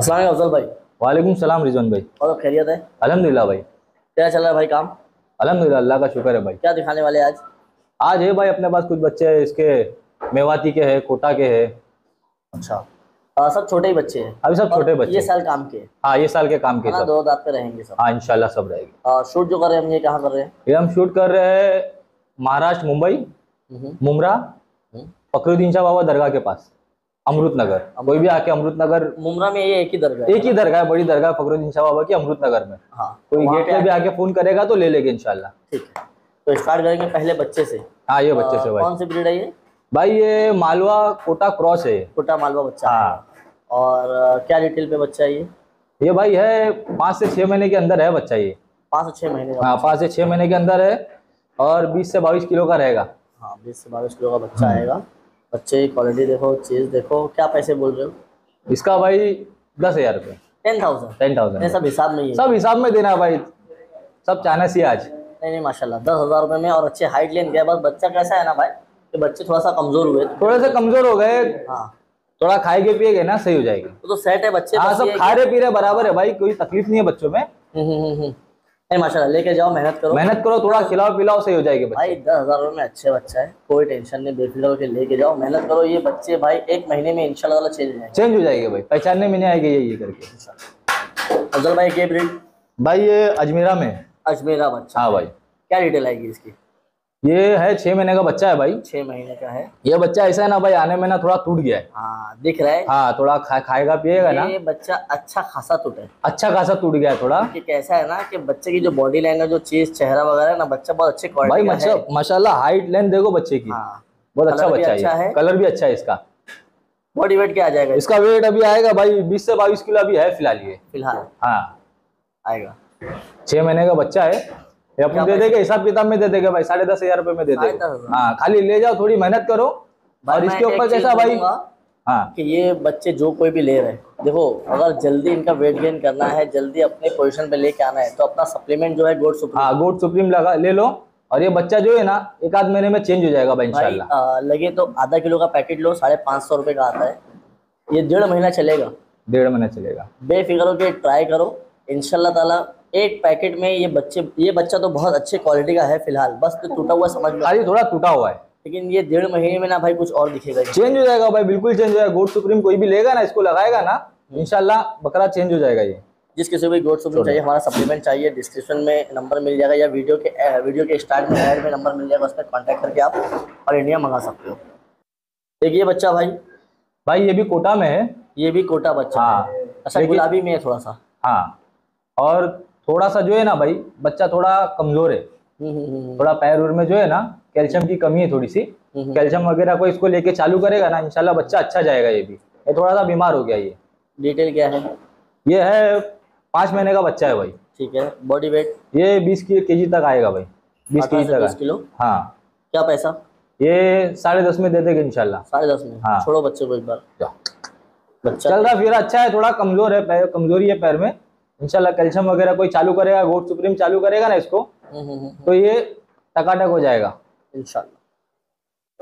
अस्सलाम वालेकुम अफजल भाई। वालेकुम सलाम रिजवान भाई। और खैरियत है? अल्हम्दुलिल्लाह भाई। क्या चल रहा है भाई काम? अल्हम्दुलिल्लाह, अल्लाह का शुक्र है भाई। क्या दिखाने वाले आज? आज है भाई अपने पास कुछ बच्चे इसके मेवाती के है, कोटा के है। अच्छा। सब छोटे ही बच्चे हैं? अभी सब छोटे बच्चे ये हैं। साल काम के हैं? हाँ, ये साल के काम के है ना, सब। दो दांत पे रहेंगे सब। हाँ इंशाल्लाह सब रहेगी। शूट जो कर रहे हैं हम, ये कहाँ कर रहे हैं? ये हम शूट कर रहे हैं महाराष्ट्र, मुंबई, हम्म, मुमरा, हम्म। फखरुद्दीन शाह बाबा दरगाह के पास, अमृत नगर। कोई भी आके अमृत नगर, मुमरा में ये एक ही दरगाह है? एक ही दरगाह है, बड़ी दरगाह फखरुद्दीन शाह बाबा की अमृत नगर में। हाँ, कोई वहाँ गेट पे पे भी आके फोन करेगा तो ले लेंगे इंशाल्लाह। ठीक है, तो स्टार्ट करेंगे पहले बच्चे से। हाँ ये बच्चे से भाई। कौन सी ब्रीड है ये? भाई ये मालवा कोटा क्रॉस है। कोटा मालवा बच्चा हाँ। है। और क्या डिटेल पे बच्चा है ये? ये भाई है 5 से 6 महीने के अंदर है बच्चा ये। 5 से 6 महीने का? हाँ 5 से 6 महीने के अंदर है और 20 से 22 किलो का रहेगा। हाँ, 20 से 22 किलो का बच्चा आएगा। बच्चे की क्वालिटी देखो, चीज़ देखो। क्या पैसे बोल रहे हो? इसका भाई 10,000 रुपये। 10,000? 10,000 सब हिसाब में ही है? सब हिसाब में देना है भाई, सब चाइना से आज। नहीं नहीं, माशाल्लाह 10,000 रुपये में। और अच्छे हाइट लेंथ गया। बस बच्चा कैसा है ना भाई, कि बच्चे थोड़ा सा कमजोर हुए, थोड़े से कमजोर हो गए। हाँ, थोड़ा खाएगे पिएगे ना सही हो जाएगी। तो सेट है बच्चे। हाँ बस सब ये खा रहे पी रहे बराबर है भाई, कोई तकलीफ नहीं है बच्चों में। नहीं माशाल्लाह, लेके जाओ, मेहनत करो। मेहनत करो, थोड़ा खिलाओ पिलाओ, सही हो जाएगी भाई बच्चे। 10,000 रुपये में अच्छे बच्चा है, कोई टेंशन नहीं, बेफिक्र होकर लेके जाओ, मेहनत करो। ये बच्चे भाई 1 महीने में इंशाल्लाह चेंज हो जाएंगे। चेंज हो जाएगी भाई, पहचानने में नहीं आएगी ये करके। अफजल भाई के ब्रीड? भाई ये अजमेरा में है। अजमेरा बच्चा? हाँ भाई। क्या डिटेल आएगी इसकी? ये है 6 महीने का बच्चा है भाई। 6 महीने का है। ये बच्चा ऐसा है ना भाई, आने में ना थोड़ा टूट गया है। हाँ, दिख रहा है। हाँ थोड़ा खाएगा पिएगा ना। ये बच्चा अच्छा खासा टूटा है। अच्छा खासा टूट गया है थोड़ा। कि कैसा है ना कि बच्चे की जो बॉडी लैंग्वेज, जो चीज, चेहरा वगैरह है ना, बच्चा बहुत अच्छे क्वालिटी भाई का है। माशाल्लाह हाइट लेंथ देखो बच्चे की। हाँ, बहुत अच्छा कलर भी बच्चा अच्छा है, है। कलर भी अच्छा है इसका। बॉडी वेट क्या आ जाएगा इसका वेट अभी आएगा भाई 20 से 22 किलो अभी है फिलहाल ये। फिलहाल हाँ आएगा। 6 महीने का बच्चा है। ये अपन दे देंगे, हिसाब किताब में दे देंगे भाई, 10,500 रुपये में दे देंगे। 10,500? हाँ खाली ले जाओ, थोड़ी मेहनत करो। और इसके ऊपर कैसा भाई, हाँ कि ये बच्चे जो कोई भी ले रहे हैं, देखो अगर जल्दी इनका वेट गेन करना है, जल्दी अपने पोजीशन पे लेके आना है, तो अपना सप्लीमेंट जो है गोट सुप्रीम। हाँ गोट सुप्रीम लगा ले लो। और ये बच्चा जो है ना 1 आध महीने में चेंज हो जाएगा भाई इंशाल्लाह। लगे तो आधा किलो का पैकेट लो, 550 रुपये का आता है। ये 1.5 महीना चलेगा। 1.5 महीना चलेगा। बेफिक्र होकर ट्राई करो, इंशाल्लाह ताला। एक पैकेट में ये बच्चा तो बहुत अच्छे क्वालिटी का है फिलहाल, बस तो टूटा हुआ समझ में, खाली थोड़ा टूटा हुआ है। लेकिन ये 1.5 महीने में ना भाई कुछ और दिखेगा, चेंज हो जाएगा भाई, बिल्कुल चेंज हो जाएगा। गोट सुप्रीम कोई भी लेगा ना, इसको लगाएगा ना, इंशाल्लाह बकरा चेंज हो जाएगा ये। जिस किसी को भी गोट सुप्रीम चाहिए, हमारा सप्लीमेंट चाहिए, डिस्क्रिप्शन में नंबर मिल जाएगा, या वीडियो के स्टार्ट में ऐड में नंबर मिल जाएगा, उस पर कॉन्टैक्ट करके आप और इंडिया मंगा सकते हो। देखिए बच्चा भाई ये भी कोटा में है। ये भी कोटा बच्चा हाँ है। अच्छा, गुलाबी में है थोड़ा सा। हाँ और थोड़ा सा जो है ना भाई, बच्चा थोड़ा कमजोर है। थोड़ा पैर उर में जो है ना कैल्शियम की कमी है थोड़ी सी। कैल्शियम वगैरह को इसको लेके चालू करेगा ना, इंशाल्लाह बच्चा अच्छा जाएगा। ये भी ये थोड़ा सा बीमार हो गया ये। डिटेल क्या है? ये है 5 महीने का बच्चा है भाई। ठीक है। Body weight? ये 20 केजी तक आएगा भाई, 20 केजी तक। 20 किलो? हाँ। क्या पैसा? ये 10.5 में दे देंगे इंशाल्लाह। 10.5 में? हाँ। छोड़ो बच्चे को एक बार। बच्चा चल रहा फिर अच्छा है, थोड़ा कमजोर है, पैर कमजोरी है पैर में। इंशाल्लाह कैल्शियम वगैरह कोई चालू करेगा, गोट सुप्रीम चालू करेगा ना इसको, तो ये टकाटक हो जाएगा इंशाल्लाह।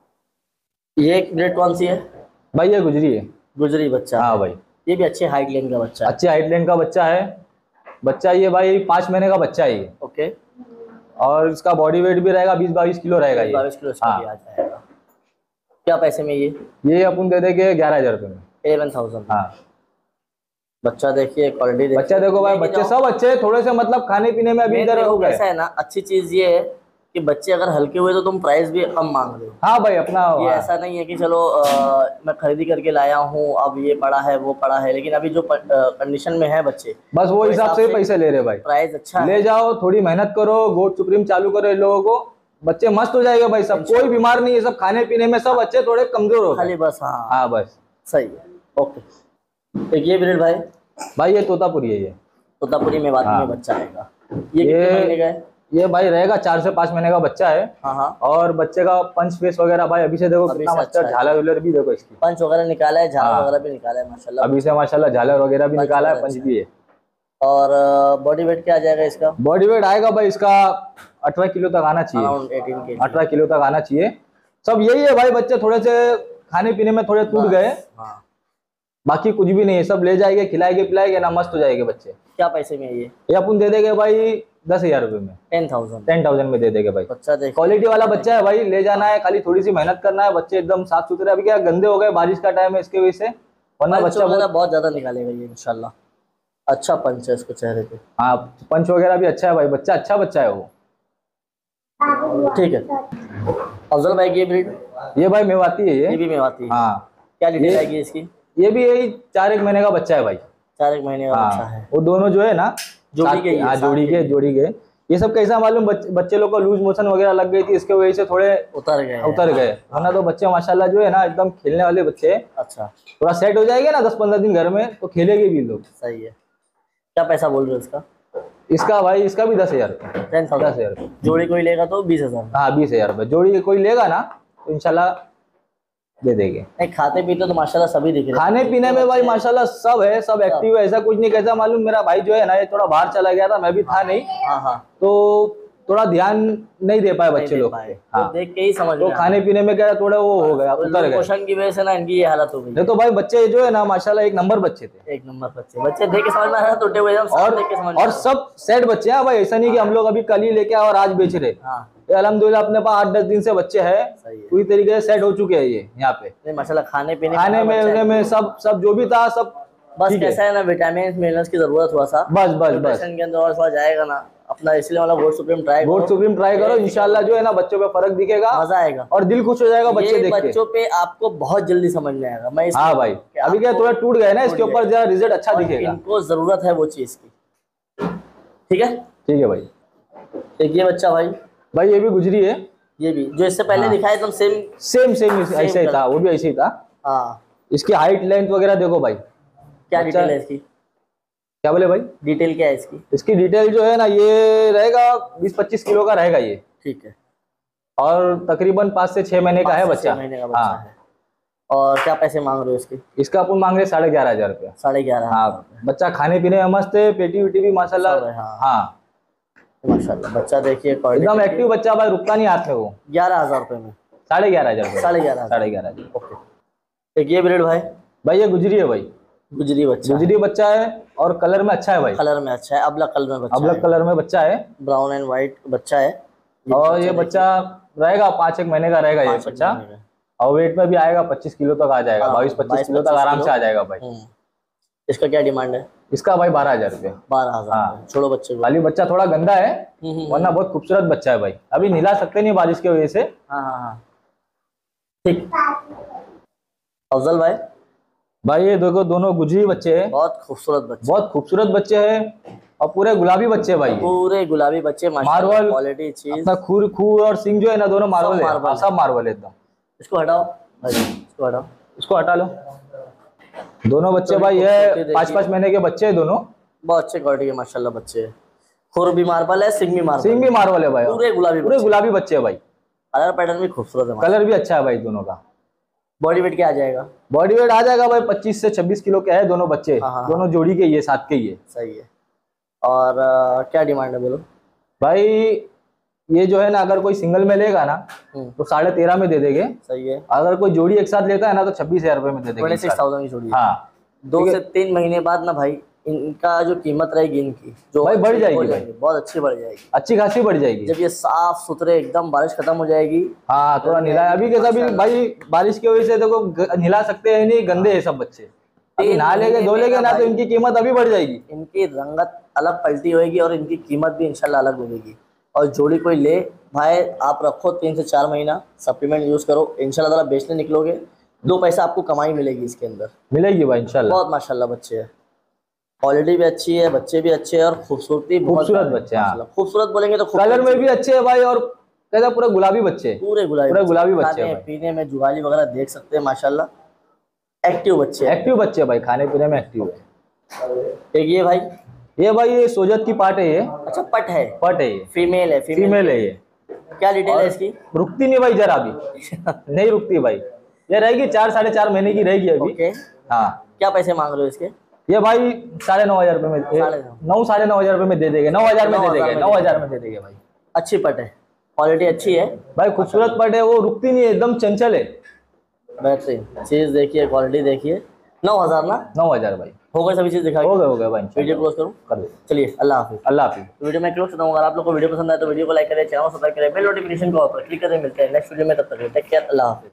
ये ग्रेड कौन सी है भाई? ये गुजरी है। गुजरी बच्चा? हाँ भाई। ये भी अच्छे हाइट लेन का बच्चा है। अच्छे हाइट लेन का बच्चा है। बच्चा ये भाई 5 महीने का बच्चा है ये। ओके। और इसका बॉडी वेट भी रहेगा 20-22 किलो रहेगा ये। 22 किलो इसका हाँ। भी आ जाएगा। क्या पैसे में ये अपन दे देंगे 11,000 रुपये में। 11,000? हाँ। बच्चा देखिए, क्वालिटी देखिए। बच्चा देखो भाई, बच्चे सब अच्छे, थोड़े से मतलब खाने पीने में अभी इधर हो गए। ऐसा है ना, अच्छी चीज ये है कि बच्चे अगर हल्के हुए तो तुम प्राइस भी कम मांग रहे हो। हाँ भाई अपना ये ऐसा नहीं है कि चलो मैं खरीदी करके लाया हूँ, अब ये पड़ा है वो पड़ा है, लेकिन अभी जो कंडीशन में है बच्चे, बस वो हिसाब से पैसे ले रहे भाई। प्राइस अच्छा ले जाओ, थोड़ी मेहनत करो, गोट सुप्रीम चालू करो इन लोगों को, बच्चे मस्त हो जाएगा भाई। सब कोई बीमार नहीं है, सब खाने पीने में सब अच्छे, थोड़े कमजोर हो खाली बस। हाँ हाँ बस सही है। ओके। ये ब्रीड भाई ये तोतापुरी है। ये तोतापुरी में बच्चा आएगा। ये कितने महीने का है? ये भाई रहेगा 4 से 5 महीने का बच्चा है। हाँ। और बच्चे का पंच फेस वगैरह भाई अभी से देखो कितना मस्त है। झालर वुलर भी देखो इसकी, पंच वगैरह निकाला है, झालर वगैरह भी निकाला है माशाल्लाह। अभी से माशाल्लाह झालर वगैरह भी निकाला है, पंच भी है। और बॉडी वेट क्या आ जाएगा इसका? बॉडी वेट आएगा भाई इसका 18 किलो तक आना चाहिए। 18 किलो तक आना चाहिए। सब यही है भाई, बच्चे थोड़े से खाने पीने में थोड़े टूट गए, बाकी कुछ भी नहीं है, सब ले जाएंगे, खिलाएंगे पिलाएंगे ना, मस्त हो जाएंगे बच्चे। क्या पैसे में है ये अपन दे देंगे भाई 10,000 रुपए में, 10,000 में दे देंगे भाई। बच्चा देखिए, क्वालिटी वाला बच्चा है भाई, ले जाना है, खाली थोड़ी सी मेहनत करना है। बच्चे एकदम साफ सुथरे, अभी क्या गंदे हो गए, बारिश का टाइम है इसके वजह से, वरना बच्चा बहुत ज्यादा निकालेगा ये इंशाल्लाह। अच्छा पंच है इसको चेहरे पे। हाँ पंच वगैरह भी अच्छा है भाई, बच्चा अच्छा बच्चा है वो। ठीक है अफजल भाई, ये ब्रीड ये भाई मेवाती है, ये भी मेवाती है। हाँ। क्या डिटेल आएगी इसकी? ये भी यही 4-1 महीने का बच्चा है भाई। 4-1 महीने का बच्चा है। वो दोनों जो है ना जोड़ी के। ये सब कैसा मालूम, बच्चे लोग को लूज मोशन वगैरह लग गई थी, इसके वजह से थोड़े उतर गए। वरना तो बच्चे माशाल्लाह जो है ना एकदम खेलने वाले बच्चे। अच्छा थोड़ा सेट हो जाएगा ना 10-15 दिन घर में, तो खेलेंगे भी लोग। सही है। क्या पैसा बोल रहे हो इसका? इसका भाई, इसका भी 10,000 रुपये। 10,000 जोड़ी कोई लेगा तो 20,000। हाँ 20,000 रुपये जोड़ी कोई लेगा ना तो इंशाल्लाह दे देंगे। नहीं खाते पीते तो माशाल्लाह सभी दिख रहे हैं। खाने पीने में भाई माशाल्लाह सब है, सब एक्टिव है, ऐसा कुछ नहीं। कैसा मालूम, मेरा भाई जो है ना ये थोड़ा बाहर चला गया था, मैं भी था नहीं। हाँ तो थोड़ा ध्यान नहीं दे पाए बच्चे लोग। तो देख के ही समझ तो खाने पीने में क्या थोड़ा वो हो गया, उतर गए। पोषण की वजह से ना इनकी ये हालत हो गई। नहीं तो भाई बच्चे जो है ना माशाल्लाह 1 नंबर बच्चे थे। 1 नंबर बच्चे देख के समझ में आ रहा है, टूटे हुए और सब सेट बच्चे हैं भाई। ऐसा नहीं कि हम लोग अभी कल ही लेके आए और आज बेच रहे। अल्हम्दुलिल्लाह अपने पास 8-10 दिन से बच्चे हैं, पूरी तरीके से सेट हो चुके हैं ये यहाँ पे। माशाल्लाह खाने में सब जो भी था सब। बस कैसा है ना, विटामिन मिनरल्स की जरूरत थोड़ा सा, बस के अंदर और थोड़ा जाएगा ना अपना, इसलिए वाला गोल्ड सुप्रीम ट्राई करो। इंशाल्लाह जो है ना बच्चों पे फर्क दिखेगा, मजा आएगा और दिल खुश हो जाएगा बच्चे देख के। बच्चों पे आपको बहुत जल्दी समझ में आएगा। मैं हाँ भाई अभी क्या थोड़ा टूट गए ना, इसके ऊपर जरा रिजल्ट अच्छा दिखेगा। इनको जरूरत है वो चीज की। ठीक है भाई। एक ये बच्चा भाई ये भी गुजरी है। ये भी जो इससे पहले दिखाया एकदम सेम ऐसे ही था, वो भी ऐसे ही था। हाँ इसकी हाइट लेंथ वगैरह देखो भाई। क्या डिटेल है इसकी? क्या बोले भाई? डिटेल क्या है इसकी? इसकी डिटेल जो है ना ये रहेगा 20-25 किलो का रहेगा ये। ठीक है। और तकरीबन 5 से 6 महीने का है बच्चा। 6 महीने का बच्चा है। और क्या पैसे मांग रहे हो इसके? इसका अपन मांग रहे 11,500 रुपया। 11,500। हाँ बच्चा खाने पीने में मस्त है, पेटी वेटी भी माशाल्लाह। हाँ माशाल्लाह बच्चा देखिए एकदम एक्टिव बच्चा भाई, रुकता नहीं हाथ में वो। 11,000 रुपए में 11,500। 11,500। ओके। एक ये ब्रीड भाई ये गुजरी है भाई। गुजरी बच्चा है और कलर में अच्छा है भाई। कलर में अच्छा है, अबलक कलर में बच्चा है, ब्राउन एंड व्हाइट बच्चा है। और ये बच्चा रहेगा 5-1 महीने का रहेगा ये बच्चा। और वेट में भी आएगा 25 किलो तक आ जाएगा। 22-25 किलो तक आराम से आ जाएगा भाई। इसका क्या डिमांड है? इसका भाई 12,000 रुपया। 12,000। छोड़ो बच्चे को। खाली बच्चा थोड़ा गंदा है, वरना बहुत खूबसूरत बच्चा है भाई। अभी निला सकते नहीं बारिश की वजह से। हाँ ठीक। अफजल भाई ये देखो दोनों गुजरी बच्चे हैं, बहुत खूबसूरत बच्चे हैं और पूरे गुलाबी बच्चे भाई। पूरे गुलाबी बच्चे मार्वल क्वालिटी चीज। अपना खूर और सिंग जो है ना दोनों मार्वल है, सब मार्वल है एकदम। इसको हटाओ इसको हटा लो। दोनों बच्चे भाई ये 5-5 महीने के बच्चे हैं दोनों। बहुत अच्छे क्वालिटी के माशाल्लाह बच्चे हैं। खुर भी मार्बल है, सिंग भी मार्बल है भाई। पूरे गुलाबी बच्चे है भाई। कलर पैटर्न भी खूबसूरत है, कलर भी अच्छा है भाई दोनों का। बॉडी वेट क्या आ जाएगा? बॉडी वेट आ जाएगा भाई 25 से 26 किलो के है दोनों बच्चे। दोनों जोड़ी के ये साथ के ही। सही है। और क्या डिमांड है बोलो भाई? ये जो है ना अगर कोई सिंगल में लेगा ना तो 13.5 में दे देंगे। सही है। अगर कोई जोड़ी एक साथ लेता है ना तो 26,000 रुपए में दे देंगे। 26,000 की जोड़ी। हाँ 2 से 3 महीने बाद ना भाई इनका जो कीमत रहेगी इनकी जो भाई बढ़ जाएगी भाई, बहुत अच्छी बढ़ जाएगी, अच्छी खासी बढ़ जाएगी जब ये साफ सुथरे एकदम बारिश खत्म हो जाएगी। हाँ थोड़ा नीला अभी कैसा भी भाई बारिश की वजह से देखो निला सकते हैं नहीं, गंदे हैं सब बच्चे। नहा लेंगे धो लेंगे ना तो इनकी कीमत अभी बढ़ जाएगी, इनकी रंगत अलग पलटी होगी और इनकी कीमत भी इंशाल्लाह अलग मिलेगी। और जोड़ी कोई ले भाई आप रखो 3 से 4 महीना सप्लीमेंट यूज करो, इंशाल्लाह ताला बेचने निकलोगे 2 पैसा आपको कमाई मिलेगी इसके अंदर, मिलेगी भाई इंशाल्लाह। बहुत माशाल्लाह बच्चे हैं, क्वालिटी भी अच्छी है, बच्चे भी अच्छे हैं और खूबसूरती खूबसूरत बच्चे। हाँ खूबसूरत बोलेंगे तो कलर में भी अच्छे है भाई और कैसा पूरा गुलाबी बच्चे, पूरे गुलाबी बच्चे हैं। पीने में जुगाली वगैरह देख सकते हैं माशाल्लाह, एक्टिव बच्चे भाई, खाने पीने में एक्टिव है। एक ये भाई ये सोजत की पार्ट है ये। अच्छा पट है ये फीमेल है ये। क्या डिटेल है इसकी? रुकती नहीं भाई जरा भी नहीं रुकती भाई, ये रहेगी 4-4.5 महीने की रहेगी अभी। हाँ क्या पैसे मांग रहे हो इसके? ये भाई 9,500 रुपए में 9,500 रुपए में दे देंगे, 9,000 में दे देंगे, 9,000 में दे देंगे भाई। अच्छी पट है, क्वालिटी अच्छी है भाई, खूबसूरत पट है, वो रुकती नहीं है, एकदम चंचल है। बेहतरीन चीज देखिए, क्वालिटी देखिए, 9,000 ना? 9,000 भाई। हो गए सभी चीज़ दिखा के? हो गया भाई। वीडियो क्लोज करूँ? कर दो। चलिए अल्लाह हाफिज़। अल्लाह हाफिज़। तो वीडियो में क्लोज करता हूँ। अगर आप लोग को वीडियो पसंद आए तो वीडियो को लाइक करें, चैनल सब्सक्राइब करें, बेल नोटिफिकेशन को ऑन पर क्लिक करें। मिलते हैं नेक्स्ट वीडियो में, तब तक टेक केयर, अल्लाह हाफिज़।